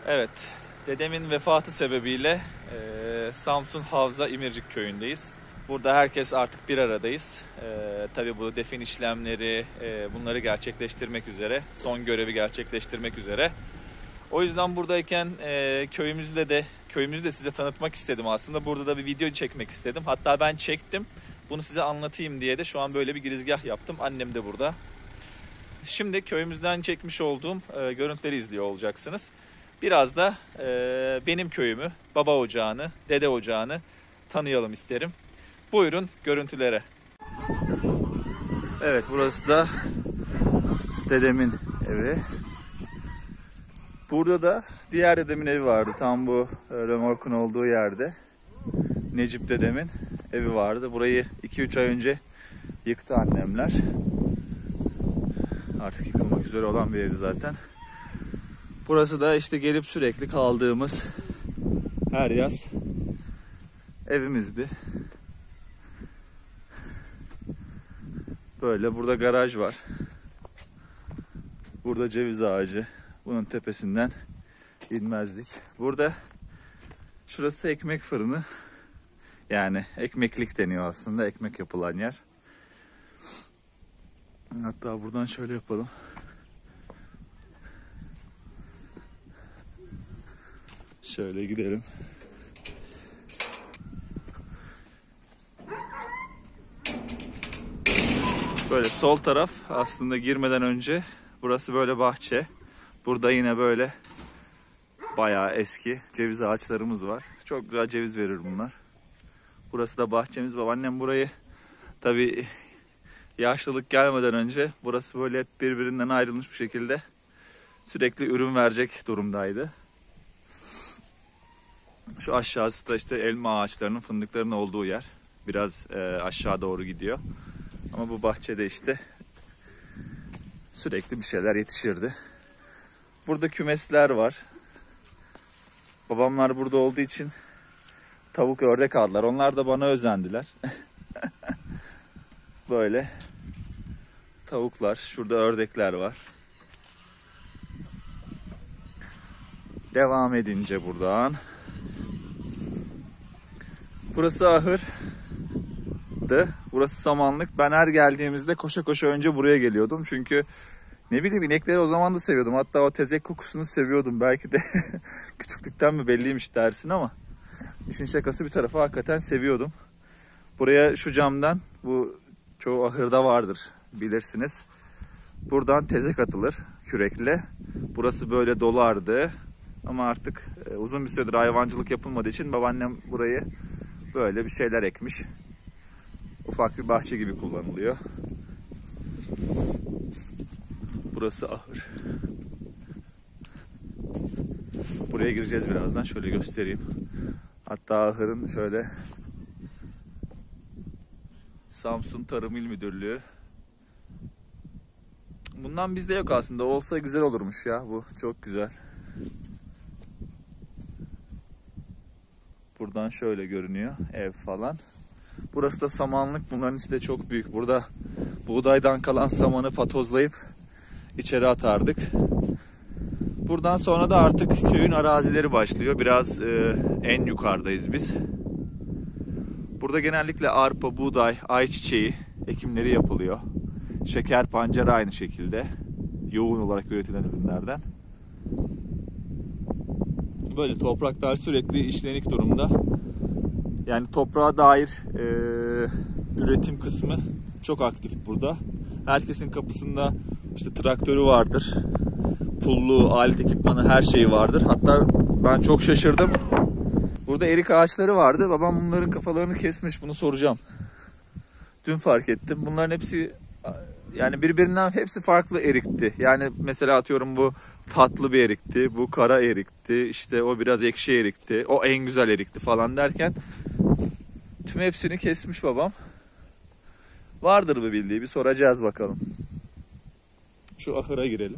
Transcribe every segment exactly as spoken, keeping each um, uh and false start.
Evet, dedemin vefatı sebebiyle e, Samsun Havza İmircik köyündeyiz. Burada herkes artık bir aradayız. E, tabii bu defin işlemleri, e, bunları gerçekleştirmek üzere, son görevi gerçekleştirmek üzere. O yüzden buradayken e, köyümüzde de köyümüzü de size tanıtmak istedim aslında. Burada da bir video çekmek istedim. Hatta ben çektim. Bunu size anlatayım diye de şu an böyle bir girizgah yaptım. Annem de burada. Şimdi köyümüzden çekmiş olduğum e, görüntüleri izliyor olacaksınız. Biraz da e, benim köyümü, baba ocağını, dede ocağını tanıyalım isterim. Buyurun görüntülere. Evet, burası da dedemin evi. Burada da diğer dedemin evi vardı. Tam bu e, römorkun olduğu yerde. Necip dedemin evi vardı. Burayı iki üç ay önce yıktı annemler. Artık yıkılmak üzere olan bir evdi zaten. Burası da işte gelip sürekli kaldığımız her yaz evimizdi. Böyle burada garaj var. Burada ceviz ağacı. Bunun tepesinden inmezdik. Burada şurası ekmek fırını. Yani ekmeklik deniyor aslında. Ekmek yapılan yer. Hatta buradan şöyle yapalım. Şöyle gidelim. Böyle sol taraf aslında girmeden önce burası böyle bahçe. Burada yine böyle bayağı eski ceviz ağaçlarımız var. Çok güzel ceviz verir bunlar. Burası da bahçemiz. Babaannem burayı tabii yaşlılık gelmeden önce burası böyle hep birbirinden ayrılmış bir şekilde sürekli ürün verecek durumdaydı. Şu aşağısı da işte elma ağaçlarının, fındıkların olduğu yer. Biraz e, aşağı doğru gidiyor. Ama bu bahçede işte sürekli bir şeyler yetişirdi. Burada kümesler var. Babamlar burada olduğu için tavuk, ördek aldılar. Onlar da bana özendiler. Böyle tavuklar, şurada ördekler var. Devam edince buradan. Burası ahırdı. Burası samanlık. Ben her geldiğimizde koşa koşa önce buraya geliyordum. Çünkü ne bileyim inekleri o zaman da seviyordum. Hatta o tezek kokusunu seviyordum. Belki de küçüklükten mi belliymiş dersin ama işin şakası bir tarafa hakikaten seviyordum. Buraya şu camdan, bu çoğu ahırda vardır bilirsiniz. Buradan tezek atılır kürekle. Burası böyle dolardı. Ama artık uzun bir süredir hayvancılık yapılmadığı için babaannem burayı böyle bir şeyler ekmiş. Ufak bir bahçe gibi kullanılıyor. Burası ahır. Buraya gireceğiz birazdan. Şöyle göstereyim. Hatta ahırın şöyle Samsun Tarım İl Müdürlüğü. Bundan bizde yok aslında. Olsa güzel olurmuş ya bu. Çok güzel. Buradan şöyle görünüyor ev falan. Burası da samanlık. Bunların içi de çok büyük. Burada buğdaydan kalan samanı patozlayıp içeri atardık. Buradan sonra da artık köyün arazileri başlıyor. Biraz e, en yukarıdayız biz. Burada genellikle arpa, buğday, ayçiçeği ekimleri yapılıyor. Şeker pancarı aynı şekilde. Yoğun olarak üretilen ürünlerden. Böyle topraklar sürekli işlenik durumda. Yani toprağa dair e, üretim kısmı çok aktif burada. Herkesin kapısında işte traktörü vardır. Pullu, alet ekipmanı, her şeyi vardır. Hatta ben çok şaşırdım. Burada erik ağaçları vardı. Babam bunların kafalarını kesmiş. Bunu soracağım. Dün fark ettim. Bunların hepsi yani birbirinden hepsi farklı erikti. Yani mesela atıyorum bu tatlı bir erikti. Bu kara erikti. İşte o biraz ekşi erikti. O en güzel erikti falan derken tüm hepsini kesmiş babam. Vardır mı bildiği? Bir soracağız bakalım. Şu ahıra girelim.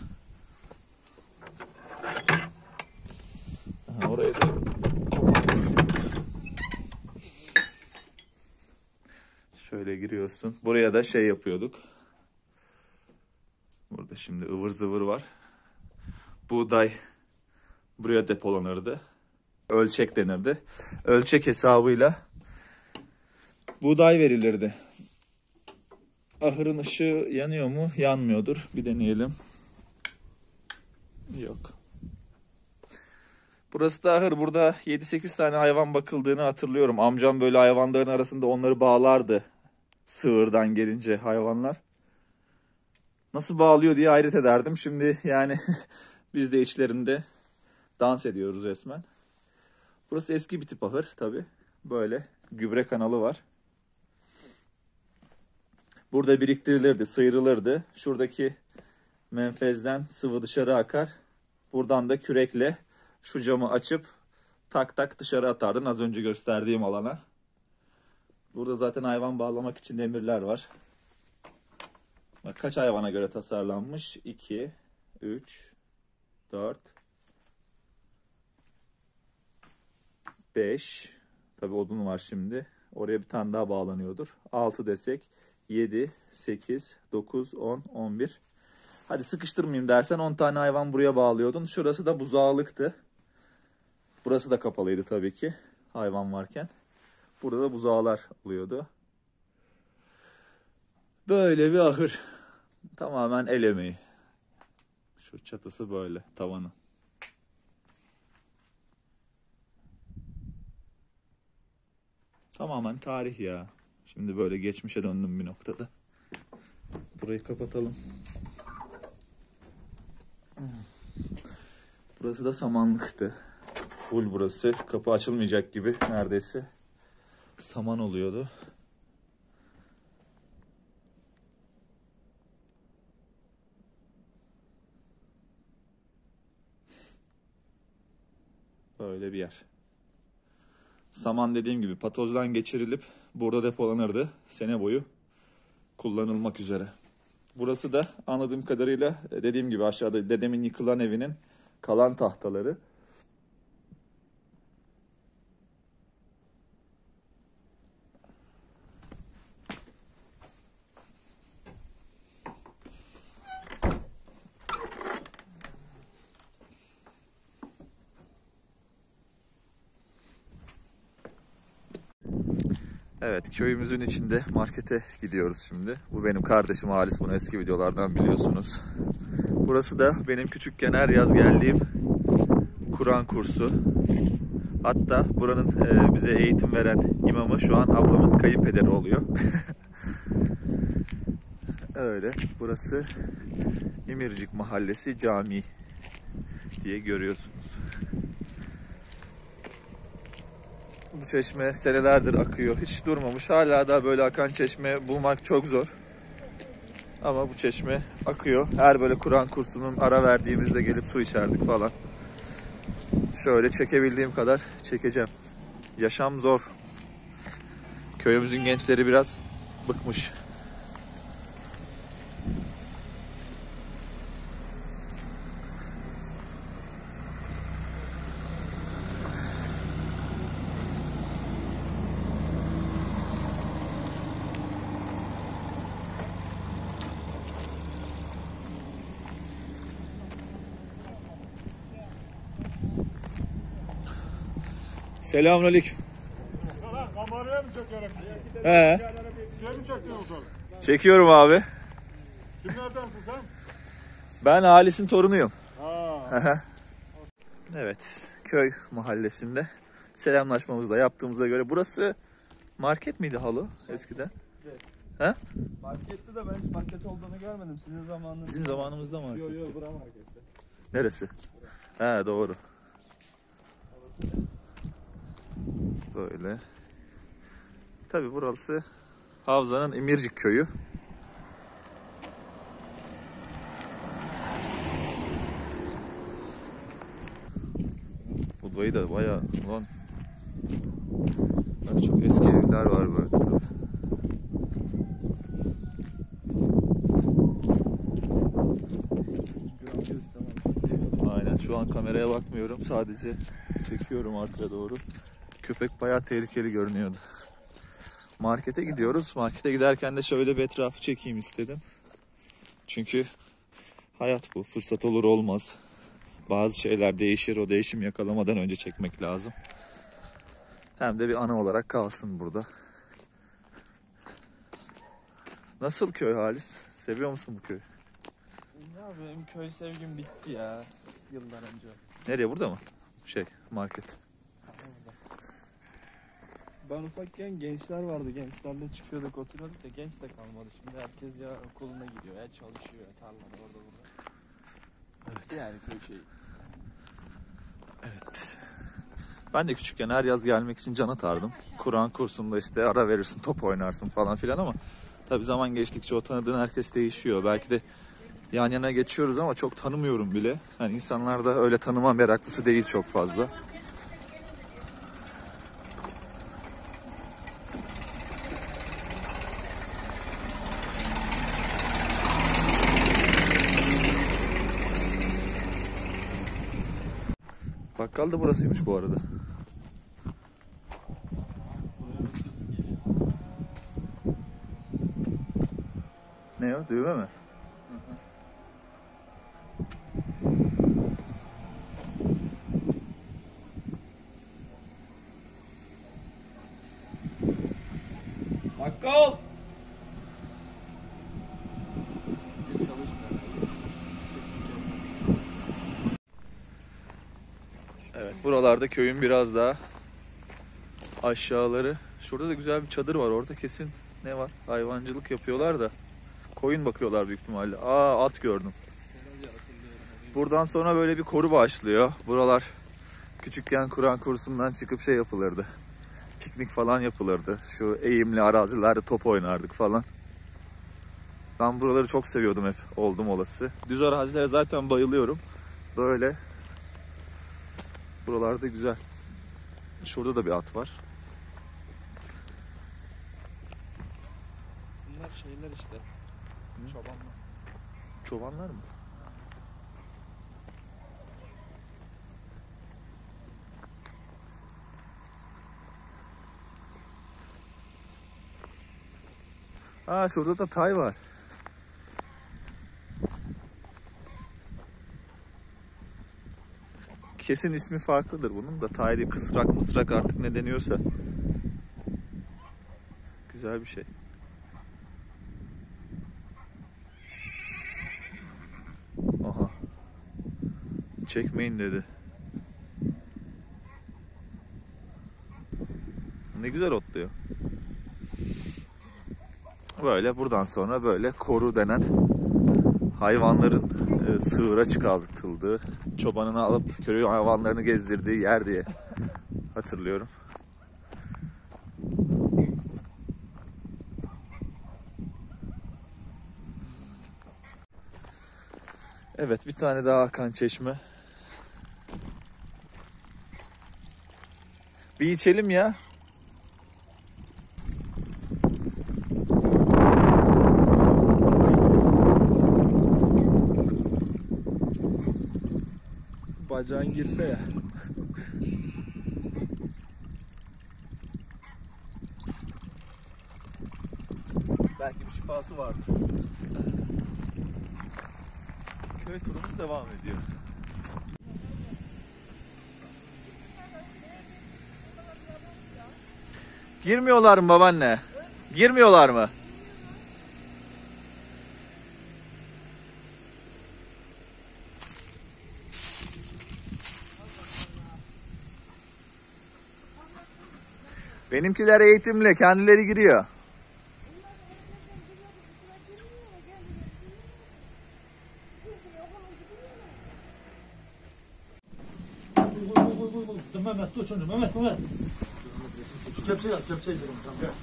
Aha, oraya da çok... Şöyle giriyorsun. Buraya da şey yapıyorduk. Burada şimdi ıvır zıvır var. Buğday buraya depolanırdı. Ölçek denirdi. Ölçek hesabıyla buğday verilirdi. Ahırın ışığı yanıyor mu? Yanmıyordur. Bir deneyelim. Yok. Burası da ahır. Burada yedi sekiz tane hayvan bakıldığını hatırlıyorum. Amcam böyle hayvanların arasında onları bağlardı. Sığırdan gelince hayvanlar. Nasıl bağlıyor diye hayret ederdim. Şimdi yani biz de içlerinde dans ediyoruz resmen. Burası eski bir tip ahır tabii. Böyle gübre kanalı var. Burada biriktirilirdi, sıyrılırdı. Şuradaki menfezden sıvı dışarı akar. Buradan da kürekle şu camı açıp tak tak dışarı atardın az önce gösterdiğim alana. Burada zaten hayvan bağlamak için demirler var. Bak kaç hayvana göre tasarlanmış? iki, üç, dört, beş. Tabii odun var şimdi. Oraya bir tane daha bağlanıyordur. altı desek. yedi, sekiz, dokuz, on, on bir. Hadi sıkıştırmayayım dersen on tane hayvan buraya bağlıyordun. Şurası da buzağlıktı. Burası da kapalıydı tabii ki hayvan varken. Burada da buzağlar oluyordu. Böyle bir ahır. Tamamen el emeği. Şu çatısı böyle, tavanı. Tamamen tarih ya. Şimdi böyle geçmişe döndüm bir noktada. Burayı kapatalım. Burası da samanlıktı. Full burası. Kapı açılmayacak gibi neredeyse. Saman oluyordu. Böyle bir yer. Saman dediğim gibi patozdan geçirilip burada depolanırdı. Sene boyu kullanılmak üzere. Burası da anladığım kadarıyla dediğim gibi aşağıda dedemin yıkılan evinin kalan tahtaları. Evet, köyümüzün içinde markete gidiyoruz şimdi. Bu benim kardeşim Halis, bunu eski videolardan biliyorsunuz. Burası da benim küçükken her yaz geldiğim Kur'an kursu. Hatta buranın e, bize eğitim veren imamı şu an ablamın kayınpederi oluyor. Öyle, burası İmircik Mahallesi Camii diye görüyorsunuz. Bu çeşme senelerdir akıyor. Hiç durmamış. Hala da böyle akan çeşme bulmak çok zor. Ama bu çeşme akıyor. Her böyle Kur'an kursunun ara verdiğimizde gelip su içerdik falan. Şöyle çekebildiğim kadar çekeceğim. Yaşam zor. Köyümüzün gençleri biraz bıkmış. Selamünaleyküm. Kameraya mı çekerek? He. Şey mi çekiyorsun? Çekiyorum abi. Kimlerdensin sen? Ben Halis'in torunuyum. Ha. Evet, köy mahallesinde selamlaşmamızı da yaptığımıza göre burası market miydi halı eskiden? Evet. He? Markette de ben hiç market olduğunu görmedim. Sizin zamanınızda. Bizim zamanımızda market. Yok yok bura markette. Neresi? He, doğru. Böyle. Tabii burası Havza'nın İmircik köyü. Bu bayı da bayağı ulan. Bak çok eski evler var böyle tabii. Aynen, şu an kameraya bakmıyorum, sadece çekiyorum arkaya doğru. Köpek bayağı tehlikeli görünüyordu. Markete gidiyoruz. Markete giderken de şöyle bir etrafı çekeyim istedim. Çünkü hayat bu. Fırsat olur olmaz. Bazı şeyler değişir. O değişim yakalamadan önce çekmek lazım. Hem de bir ana olarak kalsın burada. Nasıl köy Halis? Seviyor musun bu köyü? Ya benim köy sevgim bitti ya yıllar önce. Nereye, burada mı? Şey, market. Ben ufakken gençler vardı. Gençlerle çıkıyorduk, oturuyorduk da genç de kalmadı. Şimdi herkes ya okuluna gidiyor, ya çalışıyor, ya tarlada orada burada. Evet. Yani köy şeyi. Evet. Ben de küçükken her yaz gelmek için can atardım. Kur'an kursunda işte ara verirsin, top oynarsın falan filan ama tabii zaman geçtikçe o tanıdığın herkes değişiyor. Belki de yan yana geçiyoruz ama çok tanımıyorum bile. Yani insanlar da öyle tanıma meraklısı değil çok fazla. Bakkal da burasıymış bu arada. Ne o? Düğme mi? Bakkal! Zil çalışmıyor. Evet, buralarda köyün biraz daha aşağıları. Şurada da güzel bir çadır var. Orada kesin ne var? Hayvancılık yapıyorlar da. Koyun bakıyorlar büyük ihtimalle. Aa, at gördüm. Buradan sonra böyle bir koru başlıyor. Buralar küçükken Kur'an kursundan çıkıp şey yapılırdı. Piknik falan yapılırdı. Şu eğimli arazilerde top oynardık falan. Ben buraları çok seviyordum hep. Oldum olası. Düz arazilere zaten bayılıyorum. Böyle. Buralarda güzel. Şurada da bir at var. Bunlar şeyler işte. Hı? Çobanlar. Çobanlar mı? Aa, şurada da tay var. Kesin ismi farklıdır bunun da. Tay değil, kısrak mısrak artık ne deniyorsa. Güzel bir şey. Aha. Çekmeyin dedi. Ne güzel otluyor. Böyle buradan sonra böyle koru denen hayvanların e, sığıra çıkartıldığı, çobanını alıp köy hayvanlarını gezdirdiği yer diye hatırlıyorum. Evet, bir tane daha akan çeşme. Bir içelim ya. Bacağın girse ya. Belki bir şifası vardır. Köy turumuz devam ediyor. Girmiyorlar mı babaanne? Girmiyorlar mı? Benimkiler eğitimli, kendileri giriyor. Mehmet dur şunu, Mehmet, Mehmet. Şu kepçeyi at, kepçeyi verin hocam.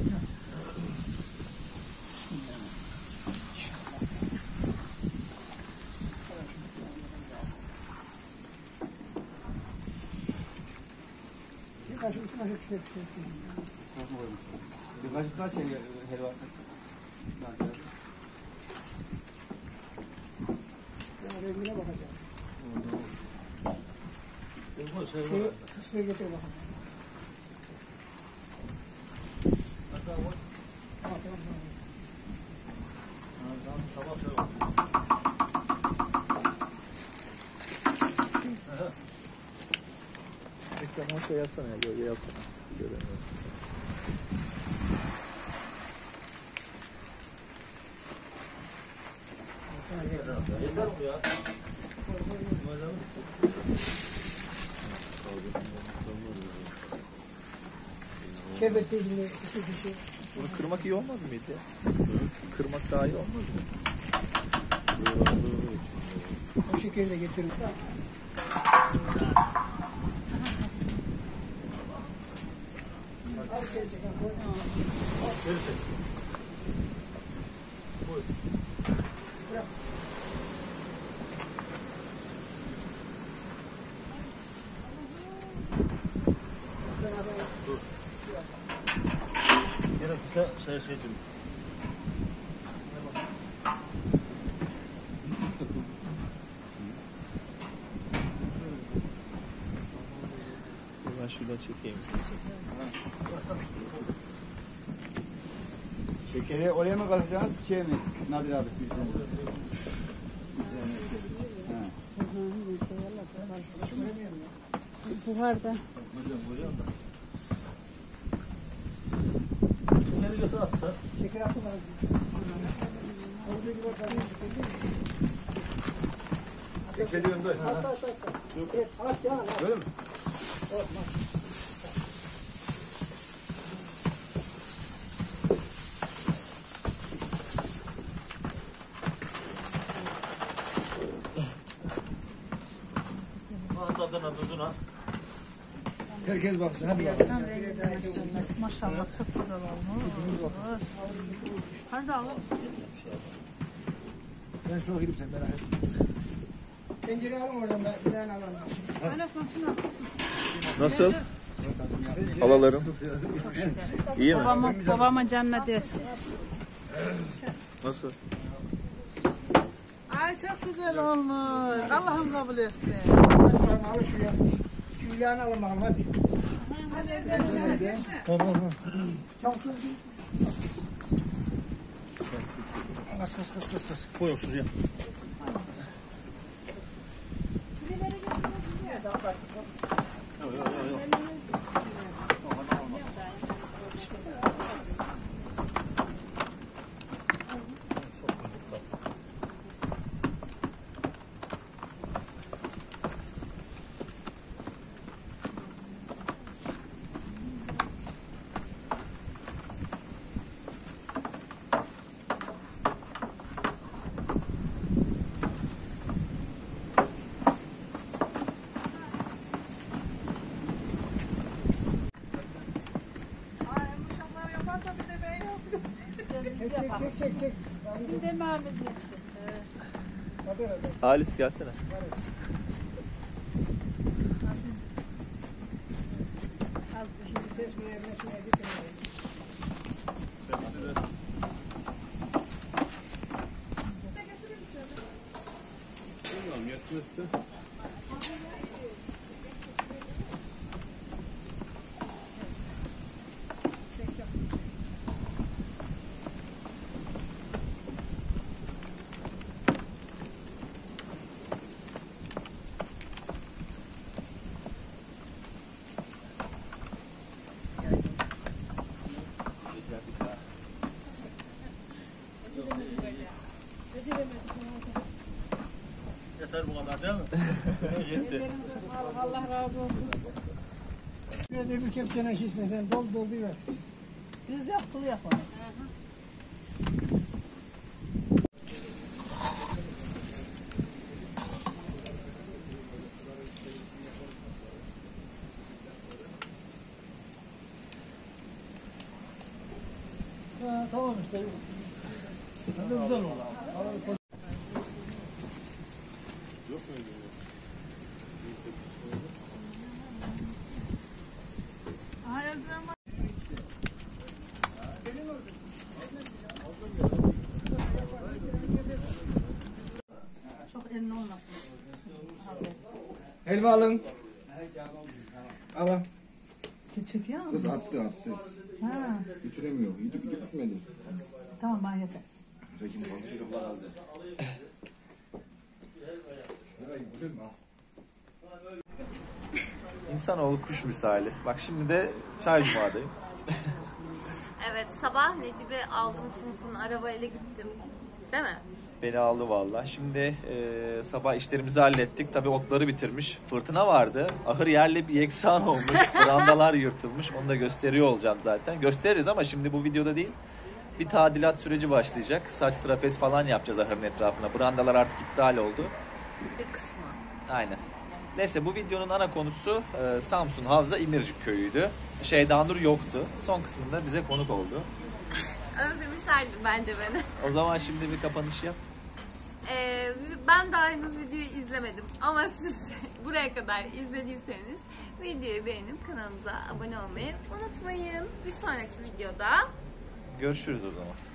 Birkaç birkaç şey helva. Rengine bakacağım. Şey, Şey, kısmı getir bakalım. Tamam, tamam, tamam. Tamam, tamam. Ekran masaya yapsana ya. Gölge yapsana. Göremiyorum. Yeter mi ya? Şerbetli ilgili iki kişi. Bunu kırmak iyi olmaz mıydı ya? Kırmak daha iyi olmaz mı? O şekeri de getirin. Al şey çek. Koy. Geri çek. Buyur. Bırak. Dur. Gerekirse şey şey diyorum. Ben şuradan çekeyim. Şekeri oraya mı katacaksınız, çiçeğe mi? Nadir abi. Buharda. Şekeri götür atsa. Şeker atın var. Olduğu gibi bakalım. Şekeri önde. At at at. Evet at ya. At. Öyle mi? Tadına tuzuna. Herkes baksın hadi ya. Maşallah çok güzel olmuş. Hadi alalım. Ben şuna gidip sen merak etme. Tencereyi alın oradan da bir tane alalım. Öyle şuna. Nasıl? Halalarım. İyi mi? Babamın, babamın canına desin. Nasıl? Ay çok güzel olmuş. Allah'ım kabul etsin. Hadi bakalım alın şuraya. Şu ilağını alın bakalım hadi. Hadi ezberine. Tamam. Çabuk çabuk. Kas kas kas kas kas. Koy şuraya. Yok yok yok. Çek çek çek çek çek. Bir de Mehmet yesin. Hadi hadi. Halis gelsene. Şimdi kesmeye mesmeye getirin. Bilmiyorum yetmezse. Yeter bu kadar değil mi? Yetti. Allah razı olsun. Şuraya da bir kepçene şişsin sen dol dol ver. Biz yaptık yapalım. Ha, tamam işte. Hadi güzel oldu. Yok muydu? Aha eldiven var. Çok elin olmasın. Helva alın. Ama Çekiyor kız attı attı. Ha, Bitiremiyor. Gidip gidip gitmedi. tamam ben yeter. Tekin balık çocuklar aldı. İnsanoğlu kuş misali. Bak şimdi de Çaycuma'dayım. Evet, sabah Necip'i aldım sınıfın arabayla gittim. Değil mi? Beni aldı valla. Şimdi e, sabah işlerimizi hallettik. Tabii otları bitirmiş. Fırtına vardı. Ahır yerle bir yeksan olmuş. Brandalar yırtılmış. Onu da gösteriyor olacağım zaten. Gösteririz ama şimdi bu videoda değil. Bir tadilat süreci başlayacak. Saç trapez falan yapacağız ahırın etrafına. Brandalar artık iptal oldu. Bir kısmı. Aynen. Neyse bu videonun ana konusu e, Samsun Havza İmircik köyüydü. Şeyda Nur yoktu. Son kısmında bize konuk oldu. Özlemişlerdi bence beni. O zaman şimdi bir kapanış yap. Ee, ben daha henüz videoyu izlemedim ama siz buraya kadar izlediyseniz videoyu beğenip kanalımıza abone olmayı unutmayın. Bir sonraki videoda Görüşürüz o zaman.